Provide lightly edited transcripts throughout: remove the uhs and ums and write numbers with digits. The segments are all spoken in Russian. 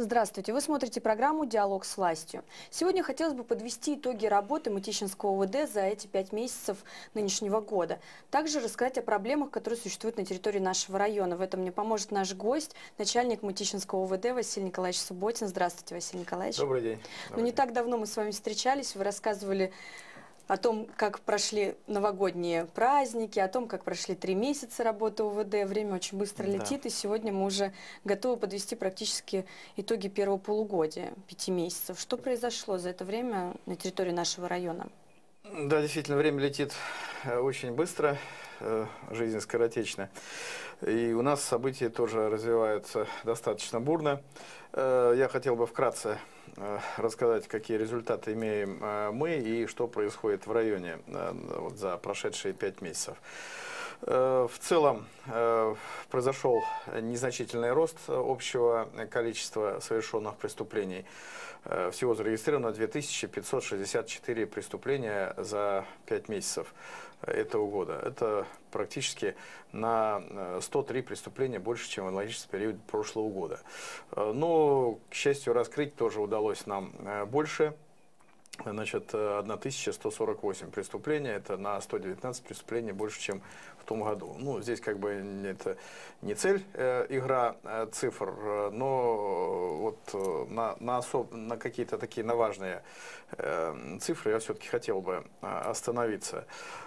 Здравствуйте! Вы смотрите программу «Диалог с властью». Сегодня хотелось бы подвести итоги работы Мытищинского ОВД за эти 5 месяцев нынешнего года. Также рассказать о проблемах, которые существуют на территории нашего района. В этом мне поможет наш гость, начальник Мытищинского ОВД Василий Николаевич Субботин. Здравствуйте, Василий Николаевич. Добрый день. Ну, не так давно мы с вами встречались, вы рассказывали о том, как прошли новогодние праздники, о том, как прошли 3 месяца работы ОВД. Время очень быстро летит, и сегодня мы уже готовы подвести практически итоги первого полугодия, 5 месяцев. Что произошло за это время на территории нашего района? Да, действительно, время летит очень быстро, жизнь скоротечна. И у нас события тоже развиваются достаточно бурно. Я хотел бы вкратце рассказать, какие результаты имеем мы и что происходит в районе вот за прошедшие 5 месяцев. В целом произошел незначительный рост общего количества совершенных преступлений. Всего зарегистрировано 2564 преступления за 5 месяцев этого года. Это практически на 103 преступления больше, чем в аналогичный период прошлого года. Но, к счастью, раскрыть тоже удалось нам больше. Значит, 1148 преступлений, это на 119 преступлений больше, чем в том году. Ну, здесь как бы это не цель, игра цифр, но вот на какие-то такие на важные цифры я все-таки хотел бы остановиться.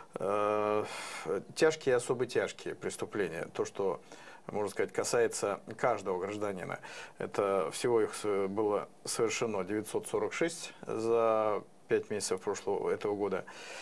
Тяжкие и особо тяжкие преступления, то, что, можно сказать, касается каждого гражданина. Это всего их было совершено 946 за 5 месяцев этого года.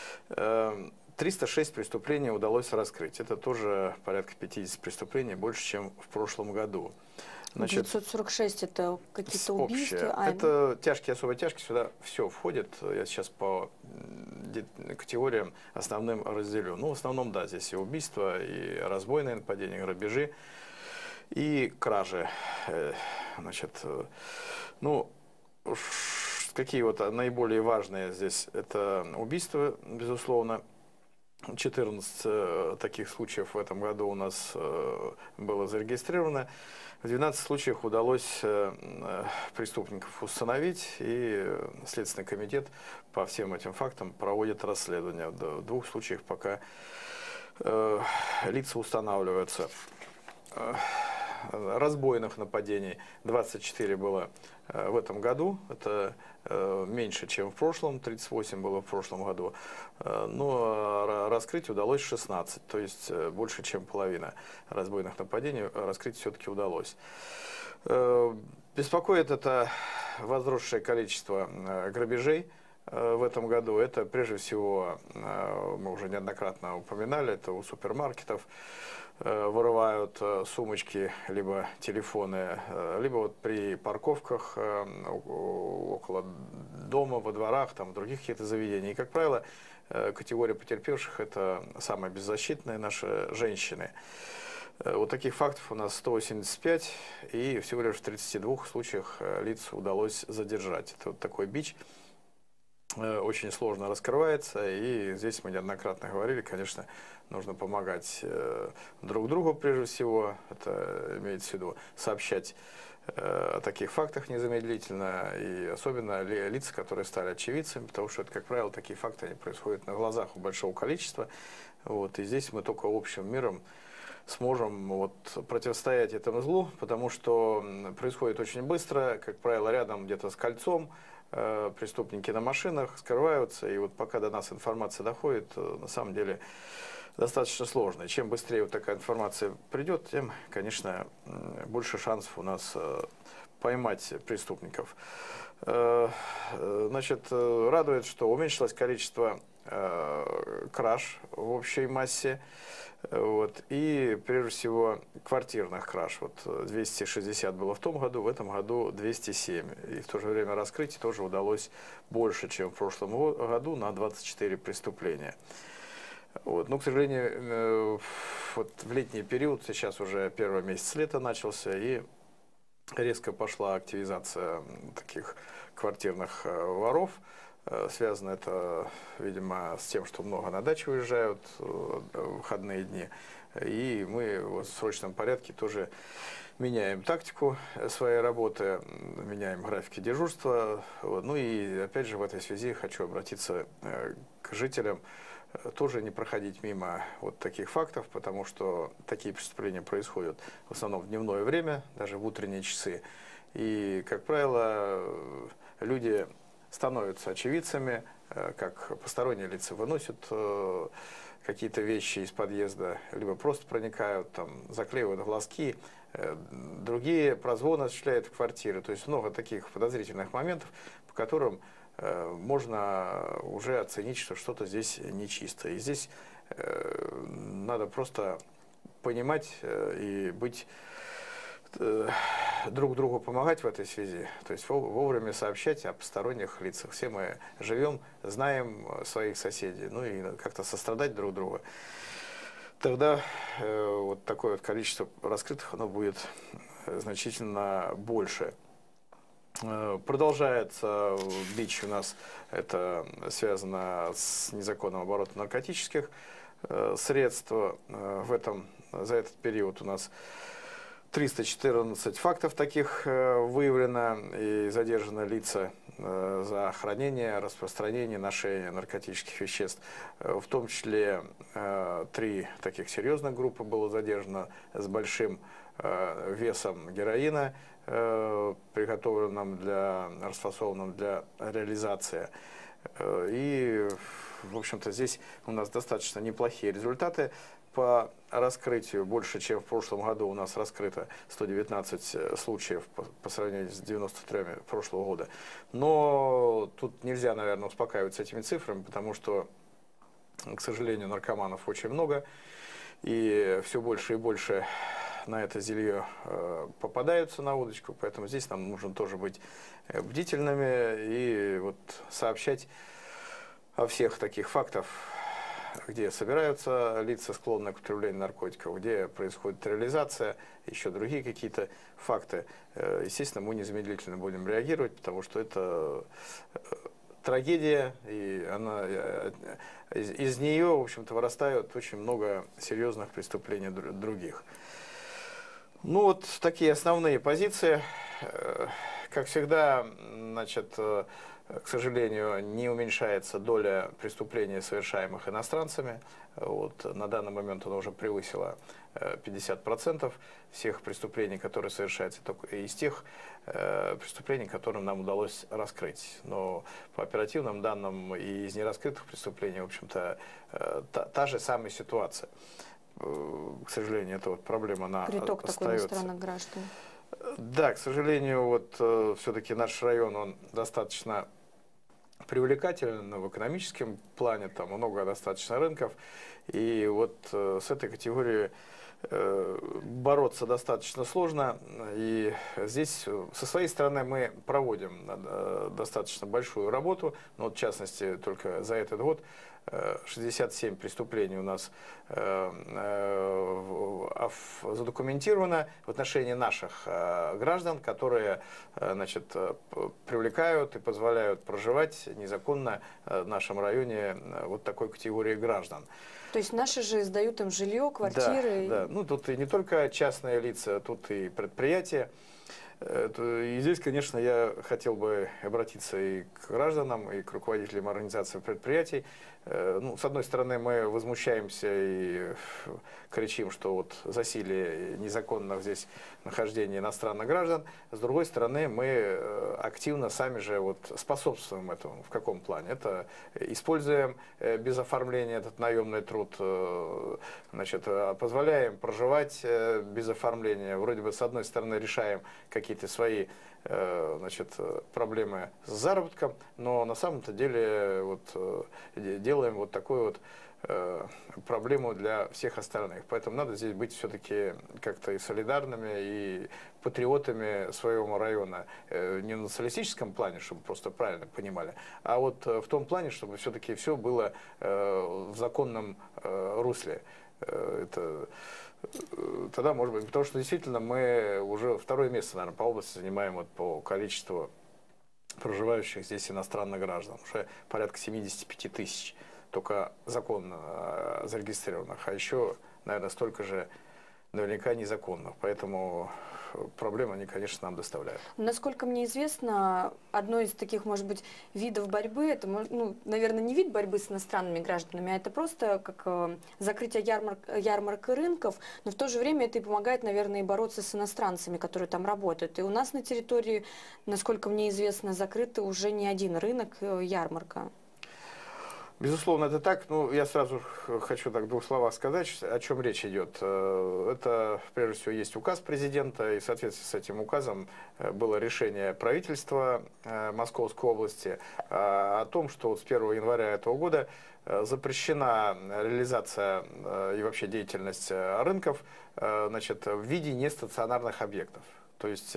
306 преступлений удалось раскрыть. Это тоже порядка 50 преступлений, больше, чем в прошлом году. Значит, 946 это какие-то убийства? Это тяжкие, особо тяжкие, сюда все входит. Я сейчас по категориям основным разделю. Ну, в основном, да, здесь и убийства, и разбойные нападения, грабежи, и кражи. Значит, ну, какие вот наиболее важные здесь? Это убийства, безусловно. 14 таких случаев в этом году у нас было зарегистрировано. В 12 случаях удалось преступников установить, и Следственный комитет по всем этим фактам проводит расследование. В 2 случаях пока лица устанавливаются. Разбойных нападений 24 было в этом году, это меньше, чем в прошлом, 38 было в прошлом году, но раскрыть удалось 16, то есть больше, чем половина разбойных нападений раскрыть все-таки удалось. Беспокоит это возросшее количество грабежей в этом году. Это прежде всего, мы уже неоднократно упоминали, это у супермаркетов вырывают сумочки, либо телефоны, либо вот при парковках около дома, во дворах, там, в других каких-то заведениях. И, как правило, категория потерпевших – это самые беззащитные наши женщины. Вот таких фактов у нас 185, и всего лишь в 32 случаях лиц удалось задержать. Это вот такой бич. Очень сложно раскрывается, и здесь мы неоднократно говорили, конечно, нужно помогать друг другу прежде всего, это имеется в виду сообщать о таких фактах незамедлительно, и особенно лица, которые стали очевидцами, потому что, это, как правило, такие факты они происходят на глазах у большого количества, вот, и здесь мы только общим миром сможем вот противостоять этому злу, потому что происходит очень быстро, как правило, рядом где-то с кольцом, преступники на машинах скрываются, и вот пока до нас информация доходит, на самом деле достаточно сложно. И чем быстрее вот такая информация придет, тем, конечно, больше шансов у нас поймать преступников. Значит, радует, что уменьшилось количество краж в общей массе, вот, и прежде всего квартирных краж. Вот 260 было в том году, в этом году 207. И в то же время раскрыть тоже удалось больше, чем в прошлом году, на 24 преступления. Вот. Но, к сожалению, вот в летний период, сейчас уже первый месяц лета начался, и резко пошла активизация таких квартирных воров. Связано это, видимо, с тем, что много на дачу уезжают в выходные дни. И мы в срочном порядке тоже меняем тактику своей работы, меняем графики дежурства. Ну и опять же в этой связи хочу обратиться к жителям, тоже не проходить мимо вот таких фактов, потому что такие преступления происходят в основном в дневное время, даже в утренние часы. И, как правило, люди становятся очевидцами, как посторонние лица выносят какие-то вещи из подъезда, либо просто проникают, там, заклеивают глазки, другие прозвон осуществляют в квартиры. То есть много таких подозрительных моментов, по которым можно уже оценить, что что-то здесь нечисто. И здесь надо просто понимать и быть друг другу помогать в этой связи, то есть вовремя сообщать о посторонних лицах. Все мы живем, знаем своих соседей, ну и как-то сострадать друг другу. Тогда вот такое вот количество раскрытых, оно будет значительно больше. Продолжается бич у нас, это связано с незаконным оборотом наркотических средств. За этот период у нас 314 фактов таких выявлено и задержаны лица за хранение, распространение, ношение наркотических веществ. В том числе 3 таких серьезных группы было задержано с большим весом героина, приготовленным расфасованным для реализации. И, в общем-то, здесь у нас достаточно неплохие результаты. По раскрытию больше, чем в прошлом году, у нас раскрыто 119 случаев по сравнению с 93 прошлого года. Но тут нельзя, наверное, успокаиваться этими цифрами, потому что, к сожалению, наркоманов очень много, и все больше и больше на это зелье попадаются на удочку, поэтому здесь нам нужно тоже быть бдительными и вот сообщать о всех таких фактах, где собираются лица, склонные к употреблению наркотиков, где происходит реализация, еще другие какие-то факты. Естественно, мы незамедлительно будем реагировать, потому что это трагедия, и из нее, в общем-то, вырастают очень много серьезных преступлений других. Ну вот такие основные позиции. Как всегда, значит, к сожалению, не уменьшается доля преступлений, совершаемых иностранцами. Вот, на данный момент она уже превысила 50% всех преступлений, которые совершаются, только из тех преступлений, которые нам удалось раскрыть. Но по оперативным данным и из нераскрытых преступлений, в общем-то, та же самая ситуация. К сожалению, эта вот проблема, она приток остается. Такой иностранных граждан. Да, к сожалению, вот все-таки наш район, он достаточно привлекателен в экономическом плане, там много достаточно рынков, и вот с этой категорией бороться достаточно сложно, и здесь со своей стороны мы проводим достаточно большую работу, но вот, в частности только за этот год 67 преступлений у нас задокументировано в отношении наших граждан, которые, значит, привлекают и позволяют проживать незаконно в нашем районе вот такой категории граждан. То есть наши же сдают им жилье, квартиры? Да, да. Ну тут и не только частные лица, тут и предприятия. И здесь, конечно, я хотел бы обратиться и к гражданам, и к руководителям организаций предприятий. Ну, с одной стороны, мы возмущаемся и кричим, что вот засилие незаконных здесь нахождения иностранных граждан. С другой стороны, мы активно сами же вот способствуем этому. В каком плане? Это используем без оформления этот наемный труд, значит, позволяем проживать без оформления. Вроде бы, с одной стороны, решаем какие-то свои, значит, проблемы с заработком, но на самом-то деле вот делаем вот такую вот проблему для всех остальных. Поэтому надо здесь быть все-таки как-то и солидарными, и патриотами своего района. Не в националистическом плане, чтобы просто правильно понимали, а вот в том плане, чтобы все-таки все было в законном русле. Это тогда, может быть, потому что действительно мы уже второе место, наверное, по области занимаем вот по количеству проживающих здесь иностранных граждан. Уже порядка 75 тысяч только законно зарегистрированных, а еще, наверное, столько же наверняка незаконных. Поэтому проблемы они, конечно, нам доставляют. Насколько мне известно, одно из таких, может быть, видов борьбы, это, ну, наверное, не вид борьбы с иностранными гражданами, а это просто как закрытие ярмарок и рынков, но в то же время это и помогает, наверное, и бороться с иностранцами, которые там работают. И у нас на территории, насколько мне известно, закрыты уже не один рынок, ярмарка. Безусловно, это так. Ну, я сразу хочу так в двух словах сказать, о чем речь идет. Это, прежде всего, есть указ президента, и в соответствии с этим указом было решение правительства Московской области о том, что вот с 1 января этого года запрещена реализация и вообще деятельность рынков, значит, в виде нестационарных объектов. То есть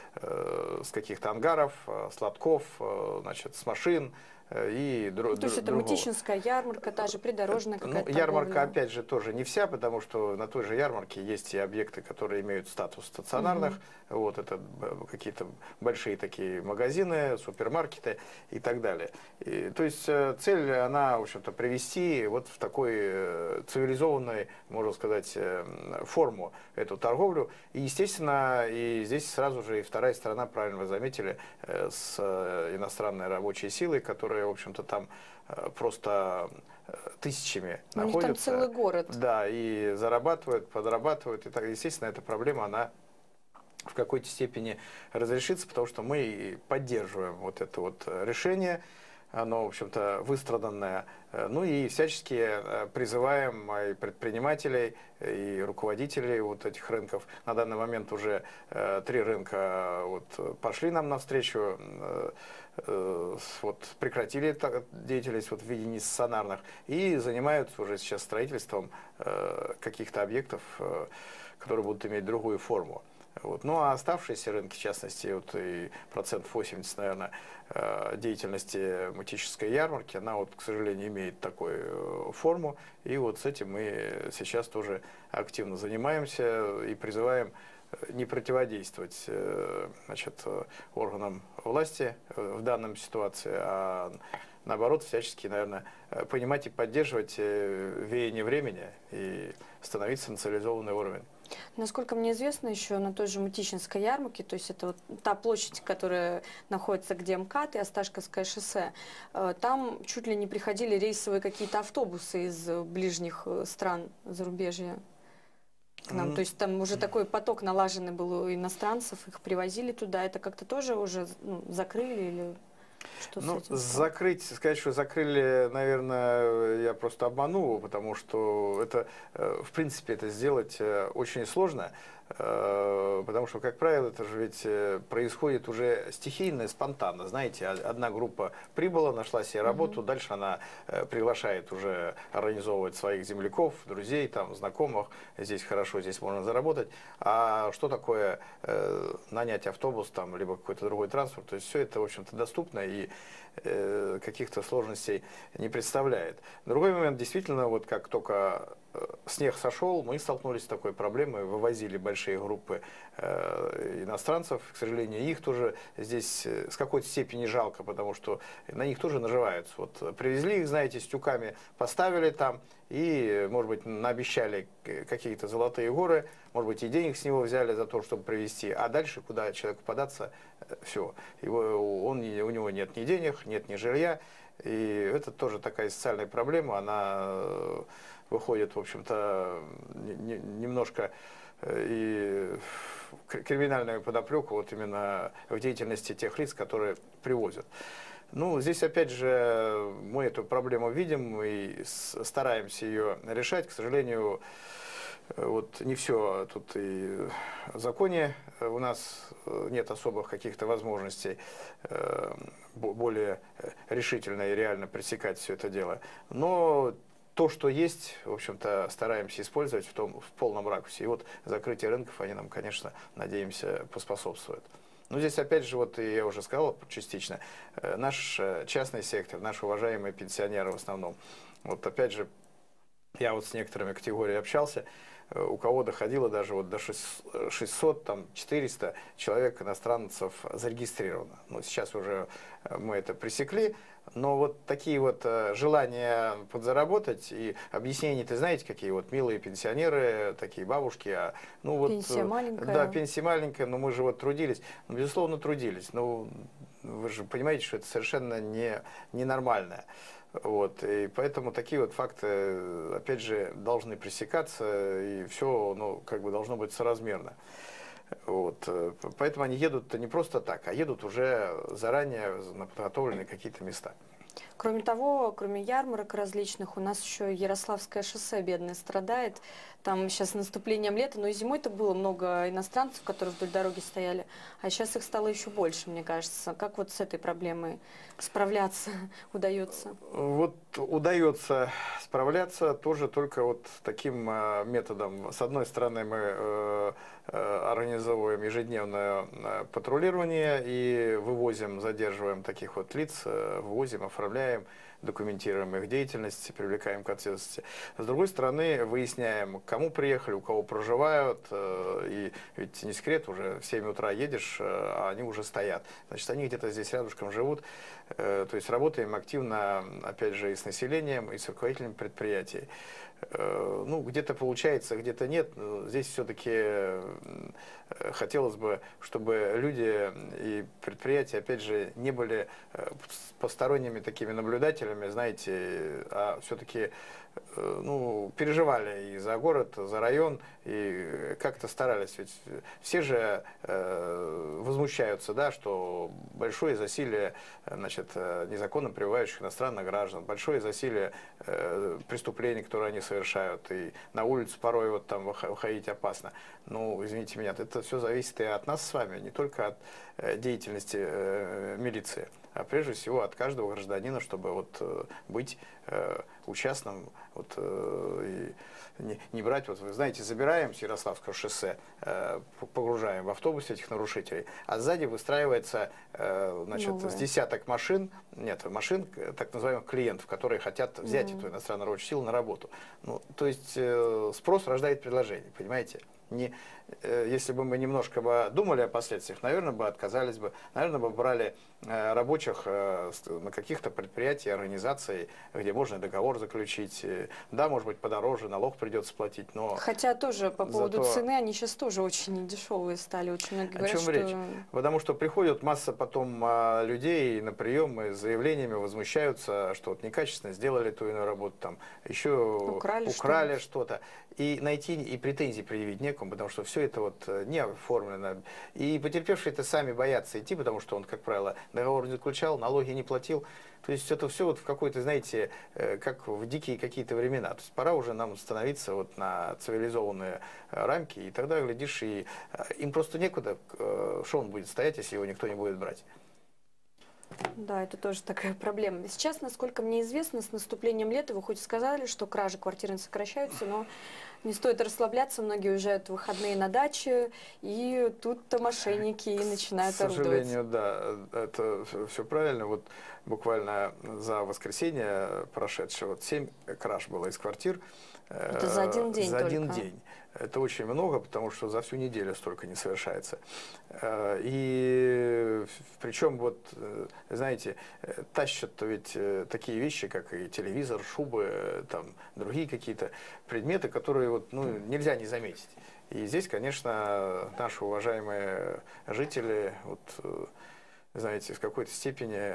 с каких-то ангаров, с лотков, значит, с машин. И то есть это Мытищинская ярмарка, та же придорожная какая-то ярмарка, торговля. опять же, тоже не вся, потому что на той же ярмарке есть и объекты, которые имеют статус стационарных. Вот это какие-то большие такие магазины, супермаркеты и так далее. То есть цель, она, в общем-то, привести вот в такой цивилизованной, можно сказать, форму эту торговлю. И, естественно, и здесь сразу же и вторая сторона, правильно вы заметили, с иностранной рабочей силой, которая, в общем-то, там просто тысячами находятся. У них там целый город. Да, и зарабатывают, подрабатывают. И так, естественно, эта проблема, она в какой-то степени разрешится, потому что мы поддерживаем вот это вот решение. Оно, в общем-то, выстраданное. Ну и всячески призываем и предпринимателей, и руководителей вот этих рынков. На данный момент уже 3 рынка вот пошли нам навстречу, вот прекратили деятельность вот в виде нестационарных и занимаются уже сейчас строительством каких-то объектов, которые будут иметь другую форму. Вот. Ну а оставшиеся рынки, в частности, вот и 80%, наверное, деятельности Мытищинской ярмарки, она вот, к сожалению, имеет такую форму. И вот с этим мы сейчас тоже активно занимаемся и призываем не противодействовать, значит, органам власти в данной ситуации, а наоборот, всячески, наверное, понимать и поддерживать веяние времени и становиться на цивилизованный уровень. Насколько мне известно, еще на той же Мытищинской ярмарке, то есть это вот та площадь, которая находится, где МКАД и Осташковское шоссе, там чуть ли не приходили рейсовые какие-то автобусы из ближних стран зарубежья к нам. То есть там уже такой поток налаженный был у иностранцев, их привозили туда. Это как-то тоже уже закрыли или... Что ну, сказать, что закрыли, наверное, я просто обманул, потому что это, в принципе, это сделать очень сложно, потому что, как правило, это же ведь происходит уже стихийно, спонтанно. Знаете, одна группа прибыла, нашла себе работу, дальше она приглашает уже организовывать своих земляков, друзей, там, знакомых. Здесь хорошо, здесь можно заработать. А что такое нанять автобус, там, либо какой-то другой транспорт? То есть все это, в общем-то, доступно и каких-то сложностей не представляет. Другой момент, действительно, вот как только снег сошел, мы столкнулись с такой проблемой, вывозили большие группы иностранцев, к сожалению, их тоже здесь с какой-то степени жалко, потому что на них тоже наживаются. Вот привезли их, знаете, с тюками, поставили там и, может быть, наобещали какие-то золотые горы, может быть, и денег с него взяли за то, чтобы привезти, а дальше, куда человеку податься, все, у него нет ни денег, нет ни жилья, и это тоже такая социальная проблема, она выходит, в общем-то, немножко и криминальную подоплеку вот именно в деятельности тех лиц, которые привозят. Ну, здесь, опять же, мы эту проблему видим и стараемся ее решать. К сожалению, вот не все тут и в законе у нас нет особых каких-то возможностей более решительно и реально пресекать все это дело. Но то, что есть, в общем-то, стараемся использовать в полном ракурсе. И вот закрытие рынков, они нам, конечно, надеемся, поспособствуют. Но здесь, опять же, вот и я уже сказал частично, наш частный сектор, наши уважаемые пенсионеры в основном, вот опять же, я вот с некоторыми категориями общался, у кого доходило даже вот до 600, там, 400 человек иностранцев зарегистрировано. Ну, сейчас уже мы это пресекли. Но вот такие вот желания подзаработать и объяснения, ты знаете, какие вот милые пенсионеры, такие бабушки. Ну вот, пенсия маленькая. Да, пенсия маленькая, но мы же вот трудились. Ну, безусловно, трудились. Но вы же понимаете, что это совершенно ненормально. Вот, и поэтому такие вот факты, опять же, должны пресекаться, и все, ну, как бы должно быть соразмерно. Вот. Поэтому они едут не просто так, а едут уже заранее на подготовленные какие-то места. Кроме того, кроме ярмарок различных, у нас еще Ярославское шоссе бедное страдает. Там сейчас с наступлением лета, но и зимой-то было много иностранцев, которые вдоль дороги стояли, а сейчас их стало еще больше, мне кажется. Как вот с этой проблемой справляться удается? Вот удается справляться тоже только вот таким методом. С одной стороны, мы организовываем ежедневное патрулирование и вывозим, задерживаем таких вот лиц, вывозим, оформляем, документируем их деятельность, привлекаем к ответственности. С другой стороны, выясняем, кому приехали, у кого проживают. И ведь не секрет, уже в 7 утра едешь, а они уже стоят. Значит, они где-то здесь рядышком живут. То есть работаем активно, опять же, и с населением, и с руководителями предприятий. Ну, где-то получается, где-то нет. Здесь все-таки хотелось бы, чтобы люди и предприятия, опять же, не были посторонними такими наблюдателями, знаете, а все-таки ну, переживали и за город, за район, и как-то старались. Ведь все же возмущаются, да, что большое засилие, значит, незаконно пребывающих иностранных граждан, большое засилие преступлений, которые они совершают, и на улицу порой вот там выходить опасно. Ну, извините меня, это все зависит и от нас с вами, не только от деятельности милиции, а прежде всего от каждого гражданина, чтобы вот быть участным, вот, и не брать, вот вы знаете, забираем с Ярославского шоссе, погружаем в автобус этих нарушителей, а сзади выстраивается, значит, с десяток машин, так называемых клиентов, которые хотят взять эту иностранную рабочую силу на работу. Ну, то есть спрос рождает предложение, понимаете? Если бы мы немножко думали о последствиях, наверное, бы отказались бы, наверное, бы брали рабочих на каких-то предприятиях, организаций, где можно договор заключить. Да, может быть, подороже, налог придется платить, но... Хотя тоже по поводу цены, они сейчас тоже очень дешевые стали. Очень многие говорят, о чем речь? Потому что приходит масса потом людей на приемы с заявлениями, возмущаются, что вот некачественно сделали ту иную работу, там еще украли что-то. И найти и претензий предъявить некому, потому что все это вот не оформлено. И потерпевшие-то сами боятся идти, потому что он, как правило, договор не заключал, налоги не платил. То есть это все вот в какой-то, знаете, как в дикие какие-то времена. То есть пора уже нам становиться вот на цивилизованные рамки, и тогда, глядишь, и им просто некуда, что он будет стоять, если его никто не будет брать. Да, это тоже такая проблема. Сейчас, насколько мне известно, с наступлением лета вы хоть сказали, что кражи квартиры сокращаются, но не стоит расслабляться, многие уезжают в выходные на даче, и тут-то мошенники и начинают орудовать. К сожалению, да, это все правильно. Вот буквально за воскресенье прошедшее, вот 7 краж было из квартир. Это за один день За только. один день. Это очень много, потому что за всю неделю столько не совершается. И причем, вот, знаете, тащат ведь такие вещи, как и телевизор, шубы, там, другие какие-то предметы, которые вот, ну, нельзя не заметить. И здесь, конечно, наши уважаемые жители, вот, знаете, в какой-то степени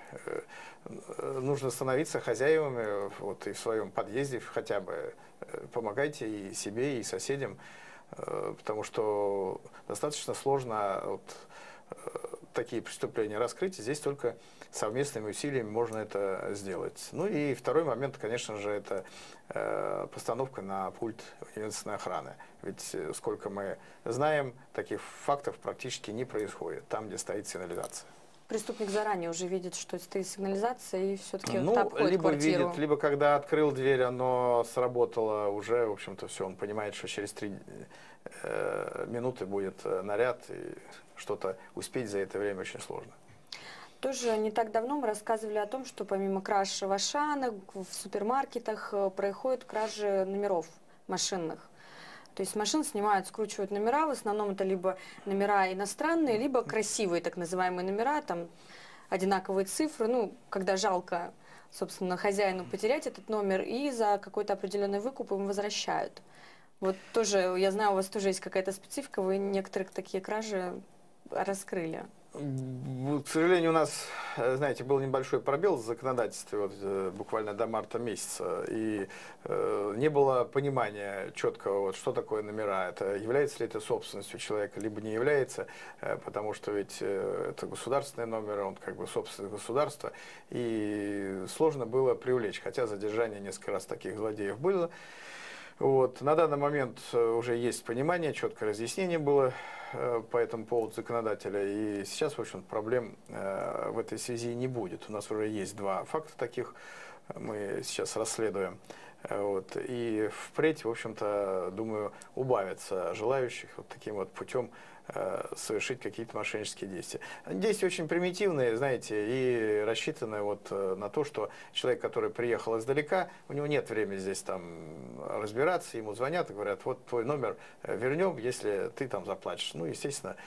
нужно становиться хозяевами вот, и в своем подъезде хотя бы. Помогайте и себе, и соседям, потому что достаточно сложно вот, такие преступления раскрыть, и здесь только совместными усилиями можно это сделать. Ну и второй момент, конечно же, это постановка на пульт единственной охраны. Ведь, сколько мы знаем, таких фактов практически не происходит, там, где стоит сигнализация. Преступник заранее уже видит, что стоит сигнализация, и все-таки обходит либо квартиру. Видит, либо когда открыл дверь, оно сработало уже, в общем-то, все, он понимает, что через 3 минуты будет наряд, и что-то успеть за это время очень сложно. Тоже не так давно мы рассказывали о том, что помимо краж в Ашанах, в супермаркетах происходят кражи номеров машинных. То есть машин снимают, скручивают номера, в основном это либо номера иностранные, либо красивые так называемые номера, там одинаковые цифры, ну, когда жалко, собственно, хозяину потерять этот номер, и за какой-то определенный выкуп им возвращают. Вот тоже, я знаю, у вас тоже есть какая-то специфика, вы некоторые такие кражи раскрыли. К сожалению, у нас, знаете, был небольшой пробел в законодательстве вот, буквально до марта месяца, и не было понимания четкого, вот, что такое номера, это является ли это собственностью человека, либо не является, потому что ведь это государственный номер, он как бы собственность государства, и сложно было привлечь, хотя задержание несколько раз таких злодеев было. Вот. На данный момент уже есть понимание, четкое разъяснение было по этому поводу законодателя, и сейчас, в общем, проблем в этой связи не будет. У нас уже есть 2 факта таких, мы сейчас расследуем. Вот. И впредь, в общем-то, думаю, убавится желающих вот таким вот путем совершить какие-то мошеннические действия. Действия очень примитивные, знаете, и рассчитаны вот на то, что человек, который приехал издалека, у него нет времени здесь там разбираться, ему звонят и говорят, вот твой номер вернем, если ты там заплатишь. Ну, естественно,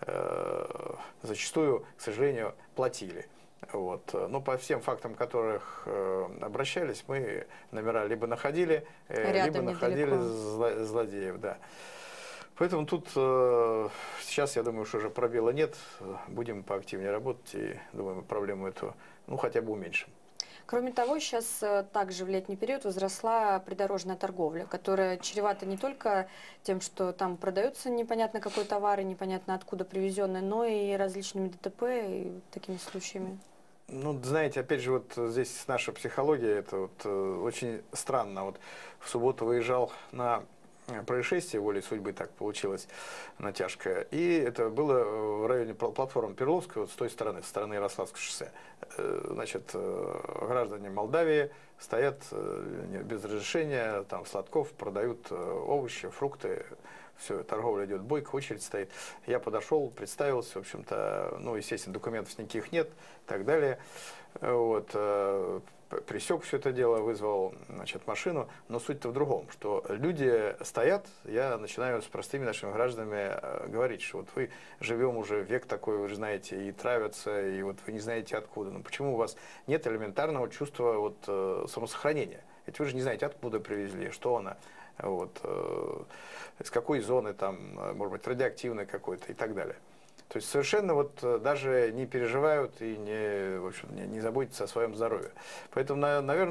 зачастую, к сожалению, платили. Вот. Но по всем фактам, которых обращались, мы номера либо находили, либо находили злодеев. Да. Поэтому тут сейчас, я думаю, что уже пробела нет, будем поактивнее работать и, думаю, проблему эту, ну, хотя бы уменьшим. Кроме того, сейчас также в летний период возросла придорожная торговля, которая чревата не только тем, что там продается непонятно какой товар и непонятно откуда привезенный, но и различными ДТП и такими случаями. Ну, знаете, опять же, вот здесь наша психология, это вот очень странно. Вот в субботу выезжал на происшествие, волей судьбы так получилось, натяжка. И это было в районе платформы Перловской, вот с той стороны, со стороны Ярославского шоссе. Значит, граждане Молдавии стоят без разрешения, там сладков, продают овощи, фрукты. Все, торговля идет бойко, очередь стоит. Я подошел, представился, в общем-то, ну, естественно, документов никаких нет, и так далее. Вот, пресек все это дело, вызвал, значит, машину, но суть-то в другом, что люди стоят, я начинаю с простыми нашими гражданами говорить, что вот вы живем уже век такой, вы же знаете, и травятся, и вот вы не знаете откуда, но почему у вас нет элементарного чувства вот самосохранения? Ведь вы же не знаете, откуда привезли, что она, вот, из какой зоны, там, может быть, радиоактивной какой-то и так далее. То есть совершенно вот даже не переживают и не, в общем, не заботятся о своем здоровье. Поэтому,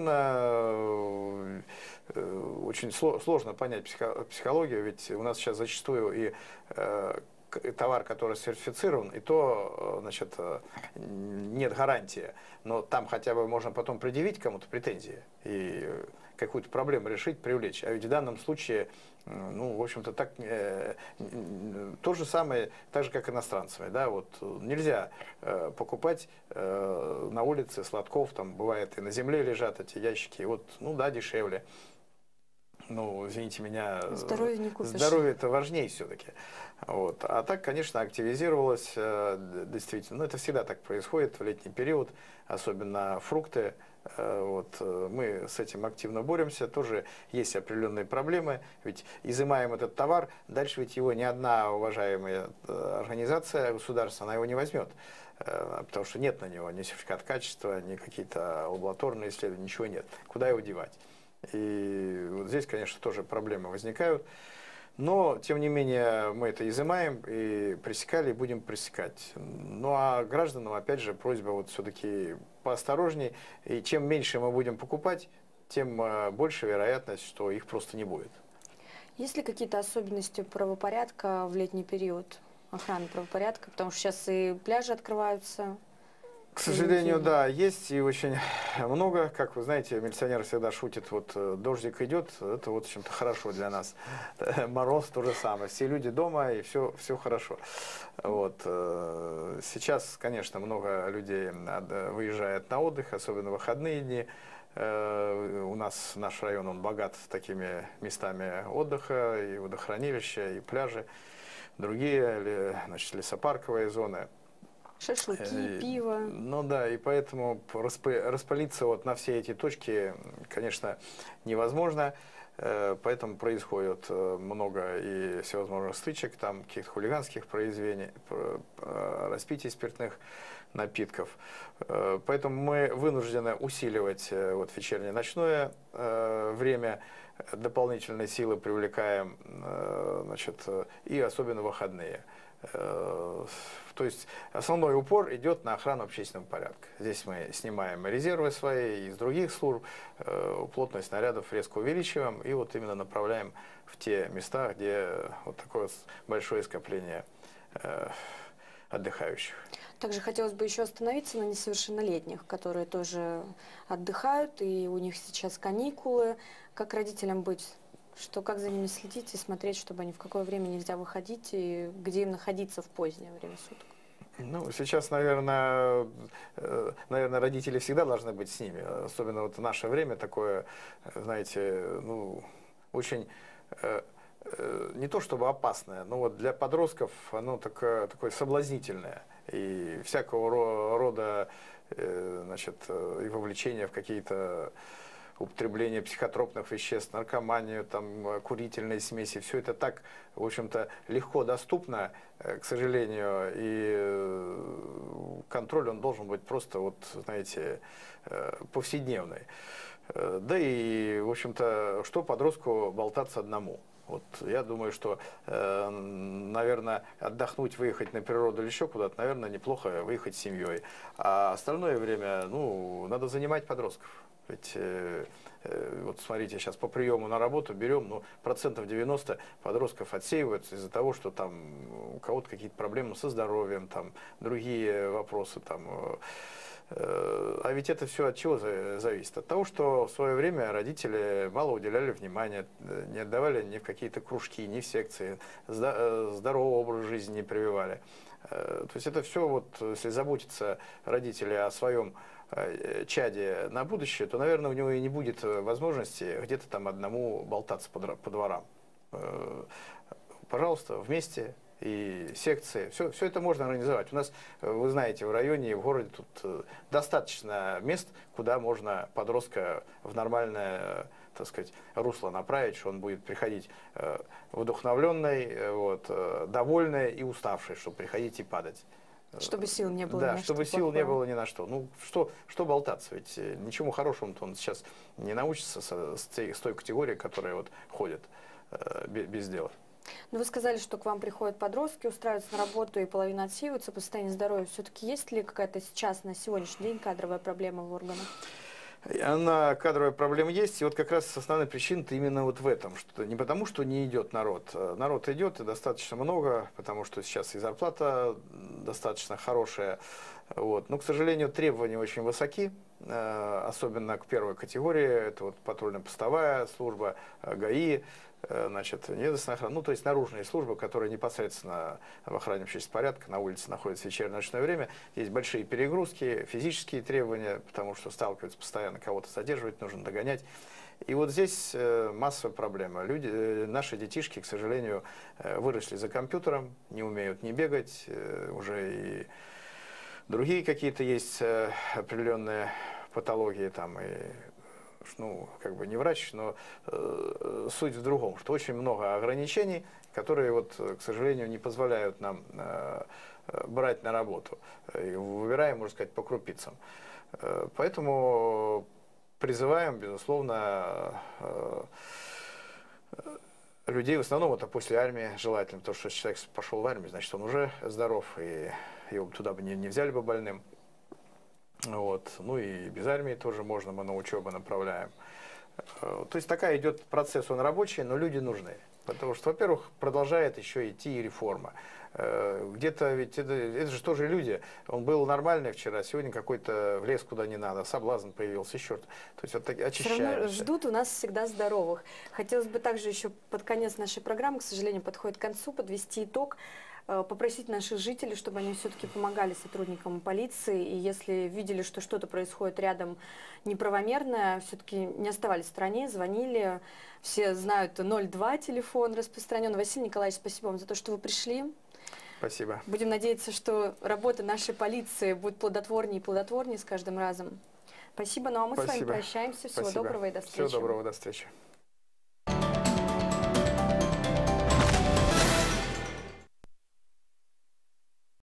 наверное, очень сложно понять психологию, ведь у нас сейчас зачастую и товар, который сертифицирован, и то, значит, нет гарантии, но там хотя бы можно потом предъявить кому-то претензии и какую-то проблему решить, привлечь. А ведь в данном случае, ну, в общем-то, так, то же самое, так же, как иностранцами, да, вот нельзя покупать на улице сладков, там бывает и на земле лежат эти ящики, вот, ну да, дешевле. Ну, извините меня, здоровье не купишь. Здоровье это важнее все-таки. Вот. А так, конечно, активизировалось, действительно, ну, это всегда так происходит в летний период, особенно фрукты. Вот, мы с этим активно боремся, тоже есть определенные проблемы, ведь изымаем этот товар, дальше ведь его ни одна уважаемая организация государственная, она его не возьмет, потому что нет на него ни сертификат качества, ни какие-то лабораторные исследования, ничего нет. Куда его девать? И вот здесь, конечно, тоже проблемы возникают. Но, тем не менее, мы это изымаем и пресекали, и будем пресекать. Ну, а гражданам, опять же, просьба вот все-таки поосторожней. И чем меньше мы будем покупать, тем больше вероятность, что их просто не будет. Есть ли какие-то особенности правопорядка в летний период, охраны правопорядка? Потому что сейчас и пляжи открываются. К сожалению, да, есть и очень много. Как вы знаете, милиционеры всегда шутят, вот дождик идет, это вот, в общем-то, хорошо для нас. Мороз то же самое. Все люди дома, и все хорошо. Вот. Сейчас, конечно, много людей выезжает на отдых, особенно в выходные дни. У нас наш район, он богат такими местами отдыха, и водохранилища, и пляжи, другие, значит, лесопарковые зоны. Шашлыки, пиво. Ну да, и поэтому распылиться вот на все эти точки, конечно, невозможно. Поэтому происходит много и всевозможных стычек, там каких-то хулиганских проявлений, распития спиртных напитков. Поэтому мы вынуждены усиливать вот вечернее ночное время, дополнительные силы привлекаем, значит, и особенно выходные. То есть основной упор идет на охрану общественного порядка. Здесь мы снимаем резервы свои из других служб, плотность снарядов резко увеличиваем и вот именно направляем в те места, где вот такое вот большое скопление отдыхающих. Также хотелось бы еще остановиться на несовершеннолетних, которые тоже отдыхают, и у них сейчас каникулы. Как родителям быть? Как за ними следить и смотреть, чтобы они в какое время нельзя выходить и где им находиться в позднее время суток? Ну, сейчас, наверное, родители всегда должны быть с ними. Особенно вот в наше время такое, знаете, ну, очень не то чтобы опасное, но вот для подростков оно такое соблазнительное. И всякого рода, значит, и вовлечение в какие-то употребление психотропных веществ, наркоманию, там, курительные смеси, все это так, в общем-то, легко доступно, к сожалению, и контроль он должен быть просто, вот, знаете, повседневный. Да и, в общем-то, что подростку болтаться одному? Вот я думаю, что, наверное, отдохнуть, выехать на природу или еще куда-то, наверное, неплохо выехать с семьей. А остальное время, ну, надо занимать подростков. Ведь, вот смотрите, сейчас по приему на работу берем, ну, 90% подростков отсеиваются из-за того, что там у кого-то какие-то проблемы со здоровьем, там, другие вопросы, там. А ведь это все от чего зависит? От того, что в свое время родители мало уделяли внимания, не отдавали ни в какие-то кружки, ни в секции, здоровый образ жизни не прививали. То есть это все, вот, если заботятся родители о своем чаде на будущее, то, наверное, у него и не будет возможности где-то там одному болтаться по дворам. Пожалуйста, вместе. И секции, все это можно организовать. У нас, вы знаете, в районе и в городе тут достаточно мест, куда можно подростка в нормальное, так сказать, русло направить, что он будет приходить вдохновленный, вот, довольный и уставший, чтобы приходить и падать. Чтобы сил не было. Да, чтобы сил не было ни на что. Ну, что болтаться? Ведь ничему хорошему-то он сейчас не научится с той категорией, которая вот ходит без дела. Но вы сказали, что к вам приходят подростки, устраиваются на работу и половина отсеиваются по состоянию здоровья. Все-таки есть ли какая-то сейчас, на сегодняшний день, кадровая проблема в органах? Она, кадровая проблема есть, и вот как раз основная причина-то именно вот в этом, что не потому, что не идет народ. Народ идет, и достаточно много, потому что сейчас и зарплата достаточно хорошая. Вот. Но, к сожалению, требования очень высоки, особенно к первой категории, это вот патрульно-постовая служба, ГАИ, значит, недостаточная охрана, ну, то есть наружные службы, которые непосредственно в охране общественного порядка на улице находятся в вечернее ночное время. Есть большие перегрузки, физические требования, потому что сталкиваются постоянно, кого-то задерживать, нужно догонять. И вот здесь массовая проблема. Наши детишки, к сожалению, выросли за компьютером, не умеют ни бегать, уже и другие какие-то есть определенные патологии там, и ну, как бы не врач, но суть в другом, что очень много ограничений, которые, вот, к сожалению, не позволяют нам брать на работу. И выбираем, можно сказать, по крупицам. Поэтому призываем, безусловно, людей, в основном это после армии желательно, потому что если человек пошел в армию, значит, он уже здоров, и его туда бы не взяли бы больным. Вот. Ну и без армии тоже можно, мы на учебу направляем. То есть такая идет процесс, он рабочий, но люди нужны. Потому что, во-первых, продолжает еще идти и реформа. Где-то ведь это же тоже люди. Он был нормальный вчера, сегодня какой-то влез куда не надо, соблазн появился, еще что-то. То есть вот так очищаемся. Все равно ждут у нас всегда здоровых. Хотелось бы также еще под конец нашей программы, к сожалению, подходит к концу, подвести итог. Попросить наших жителей, чтобы они все-таки помогали сотрудникам полиции, и если видели, что что-то происходит рядом неправомерное, все-таки не оставались в стороне, звонили. Все знают 02 телефон распространен. Василий Николаевич, спасибо вам за то, что вы пришли. Спасибо. Будем надеяться, что работа нашей полиции будет плодотворнее и плодотворнее с каждым разом. Спасибо. Ну а мы с вами прощаемся. Всего доброго и до встречи. Всего доброго, до встречи.